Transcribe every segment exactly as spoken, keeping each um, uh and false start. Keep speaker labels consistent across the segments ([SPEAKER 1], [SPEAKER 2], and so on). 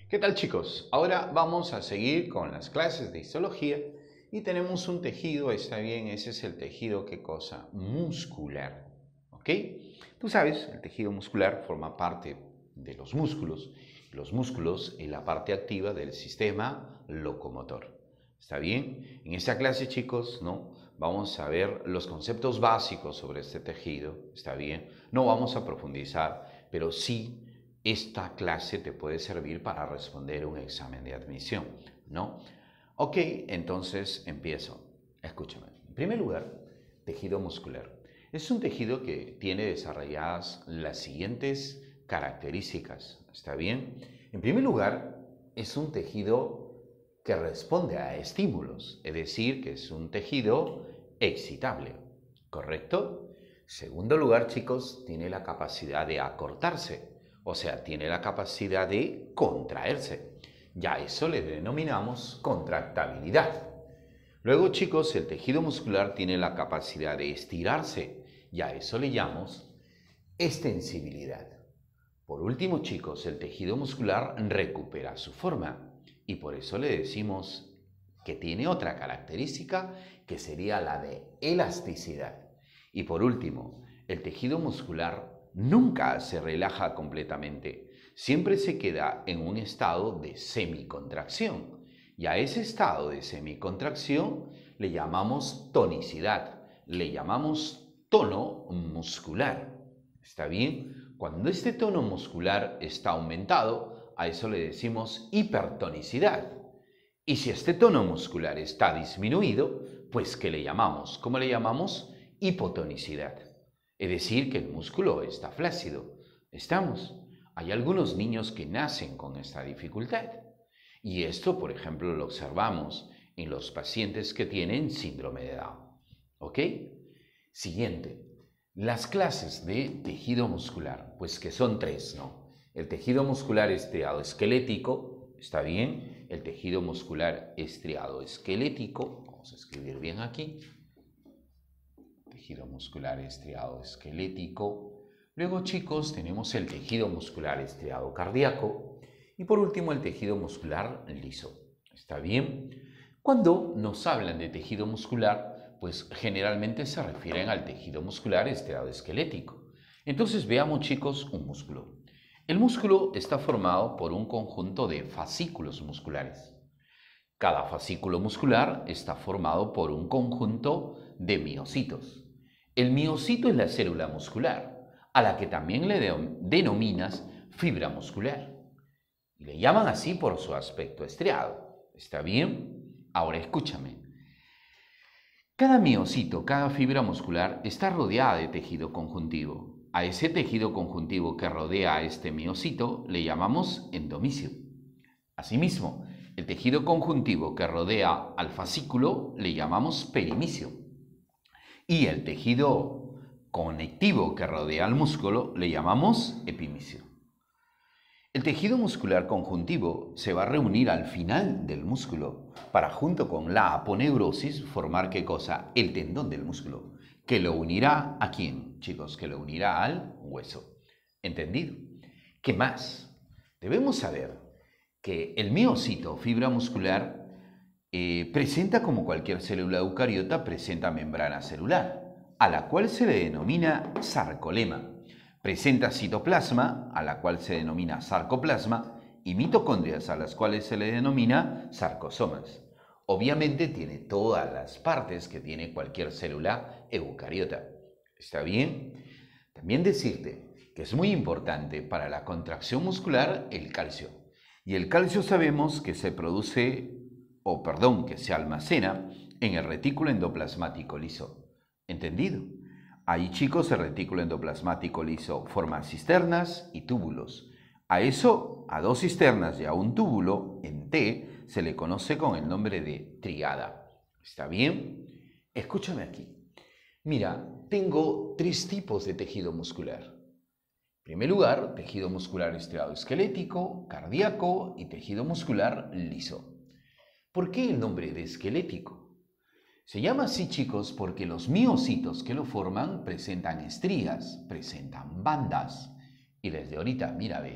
[SPEAKER 1] ¿Qué tal, chicos? Ahora vamos a seguir con las clases de histología y tenemos un tejido, está bien, ese es el tejido, ¿qué cosa? Muscular, ¿ok? Tú sabes, el tejido muscular forma parte de los músculos. Los músculos es la parte activa del sistema locomotor. ¿Está bien? En esta clase, chicos, ¿no? Vamos a ver los conceptos básicos sobre este tejido, ¿está bien? No vamos a profundizar, pero sí esta clase te puede servir para responder un examen de admisión, ¿no? Ok, entonces empiezo. Escúchame. En primer lugar, tejido muscular. Es un tejido que tiene desarrolladas las siguientes características, ¿está bien? En primer lugar, es un tejido que responde a estímulos, es decir, que es un tejido excitable, ¿correcto? Segundo lugar, chicos, tiene la capacidad de acortarse, o sea, tiene la capacidad de contraerse. Ya eso le denominamos contractabilidad. Luego, chicos, el tejido muscular tiene la capacidad de estirarse. Ya eso le llamamos extensibilidad. Por último, chicos, el tejido muscular recupera su forma y por eso le decimos que tiene otra característica que sería la de elasticidad. Y por último, el tejido muscular nunca se relaja completamente, siempre se queda en un estado de semicontracción. Y a ese estado de semicontracción le llamamos tonicidad, le llamamos tono muscular. ¿Está bien? Cuando este tono muscular está aumentado, a eso le decimos hipertonicidad. Y si este tono muscular está disminuido, pues ¿qué le llamamos? ¿Cómo le llamamos? Hipotonicidad. Es decir, que el músculo está flácido. ¿Estamos? Hay algunos niños que nacen con esta dificultad. Y esto, por ejemplo, lo observamos en los pacientes que tienen síndrome de Down. ¿Ok? Siguiente. Las clases de tejido muscular, pues que son tres, ¿no? El tejido muscular estriado esquelético, ¿está bien? El tejido muscular estriado esquelético, vamos a escribir bien aquí. Tejido muscular estriado esquelético. Luego, chicos, tenemos el tejido muscular estriado cardíaco. Y por último, el tejido muscular liso. ¿Está bien? Cuando nos hablan de tejido muscular, pues generalmente se refieren al tejido muscular estriado esquelético. Entonces veamos, chicos, un músculo. El músculo está formado por un conjunto de fascículos musculares. Cada fascículo muscular está formado por un conjunto de miocitos. El miocito es la célula muscular, a la que también le denominas fibra muscular. Y le llaman así por su aspecto estriado. ¿Está bien? Ahora escúchame. Cada miocito, cada fibra muscular está rodeada de tejido conjuntivo. A ese tejido conjuntivo que rodea a este miocito le llamamos endomisio. Asimismo, el tejido conjuntivo que rodea al fascículo le llamamos perimisio. Y el tejido conectivo que rodea al músculo le llamamos epimisio. El tejido muscular conjuntivo se va a reunir al final del músculo para, junto con la aponeurosis, formar ¿qué cosa? El tendón del músculo, que lo unirá ¿a quién, chicos? Que lo unirá al hueso. ¿Entendido? ¿Qué más? Debemos saber que el miocito, fibra muscular, eh, presenta como cualquier célula eucariota, presenta membrana celular, a la cual se le denomina sarcolema. Presenta citoplasma, a la cual se denomina sarcoplasma, y mitocondrias, a las cuales se le denomina sarcosomas. Obviamente tiene todas las partes que tiene cualquier célula eucariota. ¿Está bien? También decirte que es muy importante para la contracción muscular el calcio. Y el calcio sabemos que se produce, o perdón, que se almacena en el retículo endoplasmático liso. ¿Entendido? Ahí, chicos, el retículo endoplasmático liso forma cisternas y túbulos. A eso, a dos cisternas y a un túbulo en T, se le conoce con el nombre de tríada. ¿Está bien? Escúchame aquí. Mira, tengo tres tipos de tejido muscular. En primer lugar, tejido muscular estriado esquelético, cardíaco y tejido muscular liso. ¿Por qué el nombre de esquelético? Se llama así, chicos, porque los miocitos que lo forman presentan estrías, presentan bandas. Y desde ahorita, mira, ve,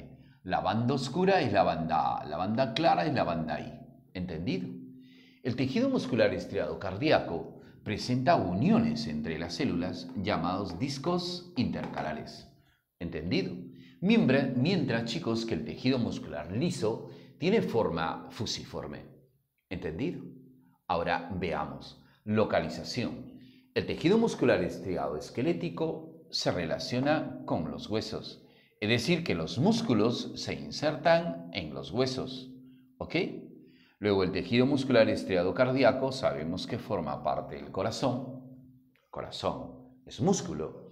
[SPEAKER 1] La banda oscura es la banda A, la banda clara es la banda I. ¿Entendido? El tejido muscular estriado cardíaco presenta uniones entre las células llamados discos intercalares. ¿Entendido? Mientras, mientras, chicos, que el tejido muscular liso tiene forma fusiforme. ¿Entendido? Ahora veamos. Localización. El tejido muscular estriado esquelético se relaciona con los huesos. Es decir, que los músculos se insertan en los huesos. ¿Ok? Luego el tejido muscular estriado cardíaco sabemos que forma parte del corazón. Corazón es músculo.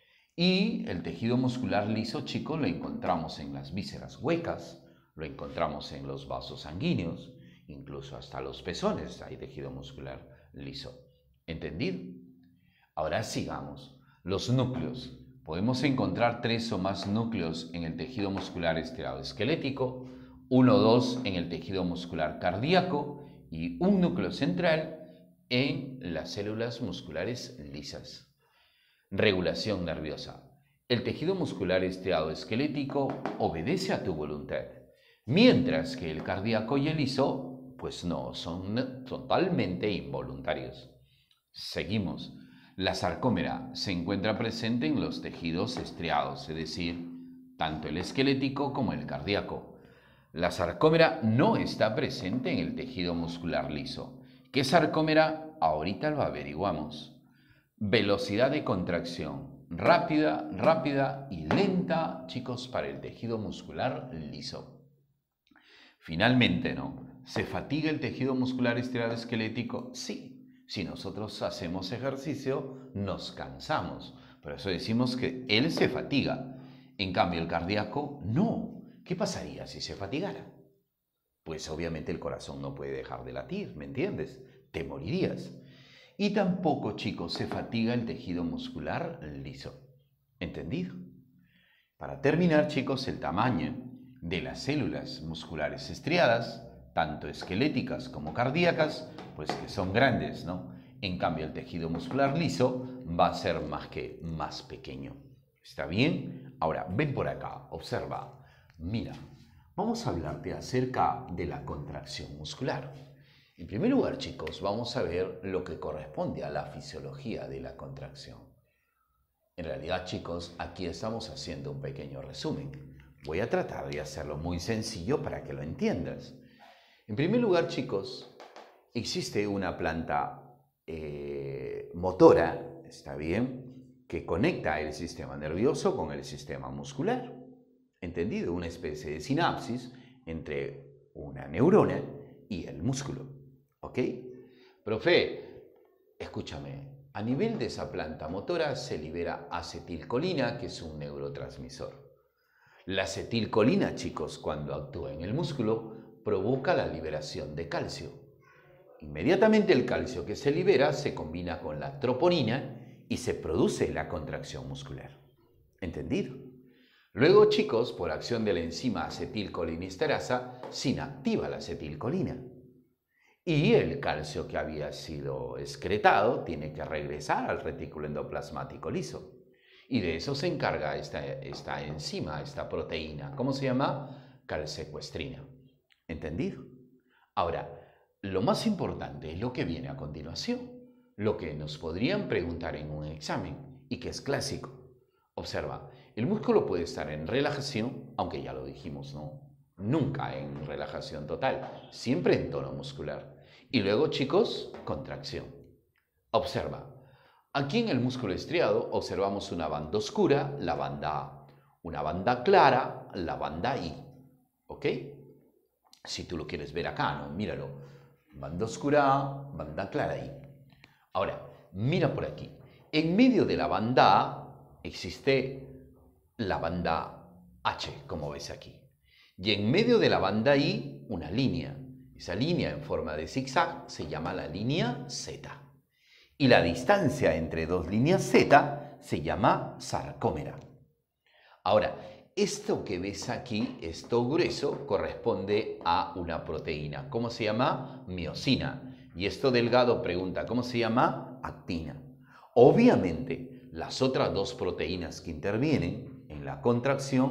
[SPEAKER 1] Y el tejido muscular liso, chicos, lo encontramos en las vísceras huecas, lo encontramos en los vasos sanguíneos, incluso hasta los pezones hay tejido muscular liso. ¿Entendido? Ahora sigamos. Los núcleos. Podemos encontrar tres o más núcleos en el tejido muscular estriado esquelético, uno o dos en el tejido muscular cardíaco y un núcleo central en las células musculares lisas. Regulación nerviosa. El tejido muscular estriado esquelético obedece a tu voluntad, mientras que el cardíaco y el liso, pues no, son totalmente involuntarios. Seguimos. La sarcómera se encuentra presente en los tejidos estriados, es decir, tanto el esquelético como el cardíaco. La sarcómera no está presente en el tejido muscular liso. ¿Qué sarcómera? Ahorita lo averiguamos. Velocidad de contracción. Rápida, rápida y lenta, chicos, para el tejido muscular liso. Finalmente, ¿no? ¿Se fatiga el tejido muscular estriado esquelético? Sí. Si nosotros hacemos ejercicio, nos cansamos. Por eso decimos que él se fatiga. En cambio, el cardíaco, no. ¿Qué pasaría si se fatigara? Pues obviamente el corazón no puede dejar de latir, ¿me entiendes? Te morirías. Y tampoco, chicos, se fatiga el tejido muscular liso. ¿Entendido? Para terminar, chicos, el tamaño de las células musculares estriadas, tanto esqueléticas como cardíacas, pues que son grandes, ¿no? En cambio, el tejido muscular liso va a ser más que más pequeño. ¿Está bien? Ahora, ven por acá, observa. Mira, vamos a hablarte acerca de la contracción muscular. En primer lugar, chicos, vamos a ver lo que corresponde a la fisiología de la contracción. En realidad, chicos, aquí estamos haciendo un pequeño resumen. Voy a tratar de hacerlo muy sencillo para que lo entiendas. En primer lugar, chicos, existe una planta eh, motora, ¿está bien?, que conecta el sistema nervioso con el sistema muscular. ¿Entendido? Una especie de sinapsis entre una neurona y el músculo. ¿Ok? Profe, escúchame, a nivel de esa planta motora se libera acetilcolina, que es un neurotransmisor. La acetilcolina, chicos, cuando actúa en el músculo, provoca la liberación de calcio. Inmediatamente el calcio que se libera se combina con la troponina y se produce la contracción muscular. ¿Entendido? Luego, chicos, por acción de la enzima acetilcolinesterasa, se inactiva la acetilcolina. Y el calcio que había sido excretado tiene que regresar al retículo endoplasmático liso. Y de eso se encarga esta, esta enzima, esta proteína. ¿Cómo se llama? Calsecuestrina. ¿Entendido? Ahora, lo más importante es lo que viene a continuación, lo que nos podrían preguntar en un examen y que es clásico. Observa, el músculo puede estar en relajación, aunque ya lo dijimos, ¿no? Nunca en relajación total, siempre en tono muscular. Y luego, chicos, contracción. Observa, aquí en el músculo estriado observamos una banda oscura, la banda A, una banda clara, la banda I. ¿Ok? Si tú lo quieres ver acá, ¿no? Míralo. Banda oscura A, banda clara I. Ahora, mira por aquí. En medio de la banda A existe la banda H, como ves aquí. Y en medio de la banda I, una línea. Esa línea en forma de zigzag se llama la línea Z. Y la distancia entre dos líneas Z se llama sarcómera. Ahora, esto que ves aquí, esto grueso, corresponde a una proteína. ¿Cómo se llama? Miosina. Y esto delgado pregunta, ¿cómo se llama? Actina. Obviamente, las otras dos proteínas que intervienen en la contracción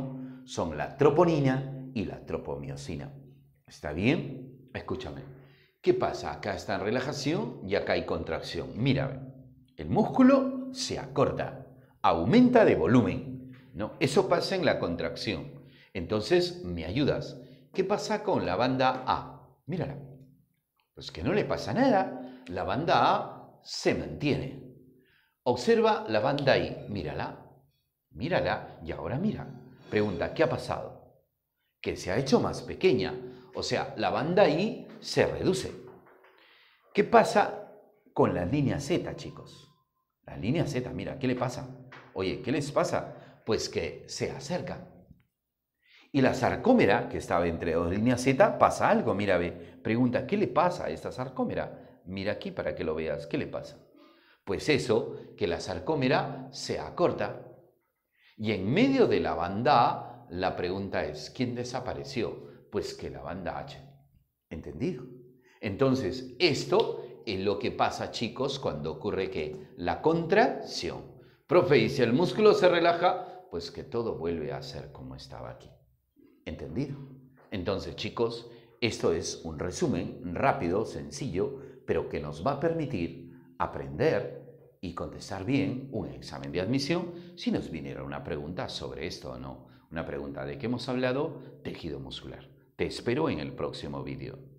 [SPEAKER 1] son la troponina y la tropomiosina. ¿Está bien? Escúchame. ¿Qué pasa? Acá está en relajación y acá hay contracción. Mira, el músculo se acorta, aumenta de volumen, ¿no? Eso pasa en la contracción. Entonces, ¿me ayudas? ¿Qué pasa con la banda A? Mírala. Pues que no le pasa nada. La banda A se mantiene. Observa la banda I. Mírala. Mírala y ahora mira. Pregunta, ¿qué ha pasado? Que se ha hecho más pequeña. O sea, la banda I se reduce. ¿Qué pasa con la línea Z, chicos? La línea Z, mira, ¿qué le pasa? Oye, ¿qué les pasa? Pues que se acerca. Y la sarcómera, que estaba entre dos líneas Z, pasa algo, mira, ve. Pregunta, ¿qué le pasa a esta sarcómera? Mira aquí para que lo veas, ¿qué le pasa? Pues eso, que la sarcómera se acorta. Y en medio de la banda A, la pregunta es, ¿quién desapareció? Pues que la banda H. ¿Entendido? Entonces, esto es lo que pasa, chicos, cuando ocurre que la contracción. Profe, y si el músculo se relaja, pues que todo vuelve a ser como estaba aquí. ¿Entendido? Entonces, chicos, esto es un resumen rápido, sencillo, pero que nos va a permitir aprender y contestar bien un examen de admisión si nos viniera una pregunta sobre esto o no. Una pregunta de qué hemos hablado, tejido muscular. Te espero en el próximo vídeo.